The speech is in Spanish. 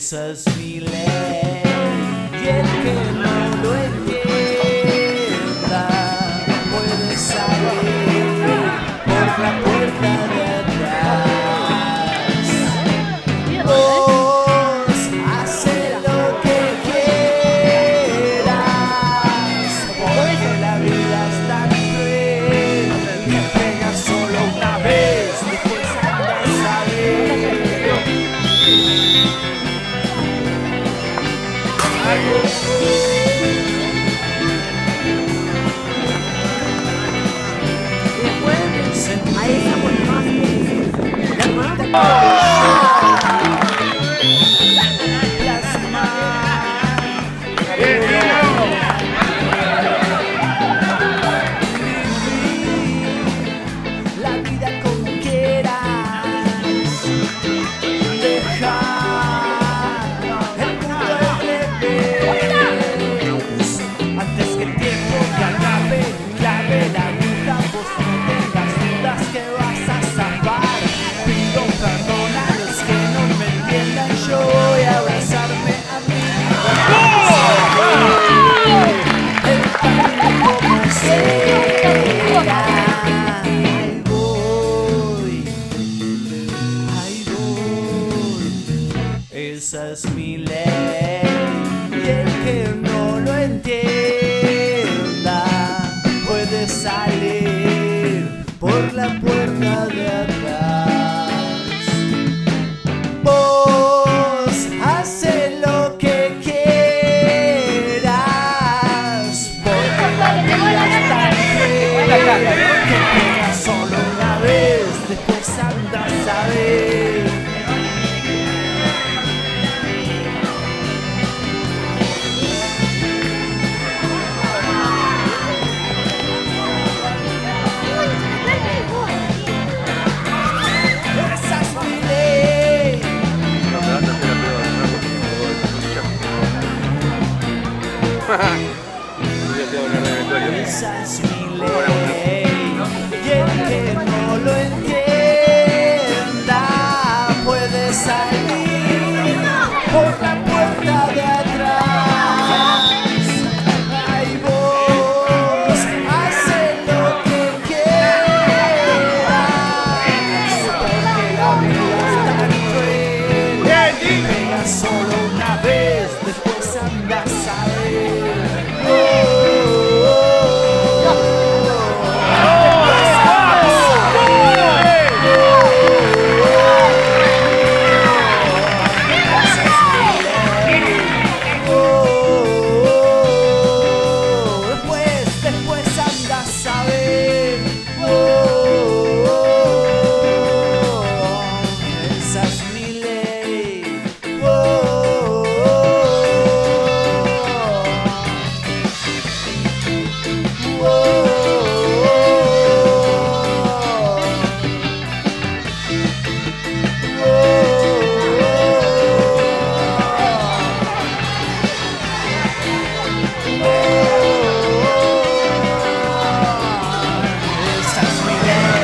Esa es mi ley y el que no lo entienda puede salir por la puerta de atrás. Vos hace lo que quieras, porque la vida es tan cruel que pega solo una vez, después andas a ver. Ahí estamos más. La vida como quieras, deja el mundo al revés. Antes que el tiempo te acabe, clave la aguja, vos no tengas dudas que vas a zafar. Pido perdón a los que no me entiendan, yo voy a abrazarme a mí. El camino como sea, ahí voy, ahí voy. Esa es mi ley y el que no lo entienda puede salir por la puerta de atrás. Vos hace lo que quieras, porque la vida es tan cruel que pega solo una vez, después andas a ver. Esa es mi ley. Esa es mi ley y el que no lo entienda puede salir por la puerta de atrás. Ay, vos hace lo que quieras, porque la vida es tan cruel que pega solo una vez, después andas a ver. Después andas a ver. Esa es mi ley. Esa es mi ley.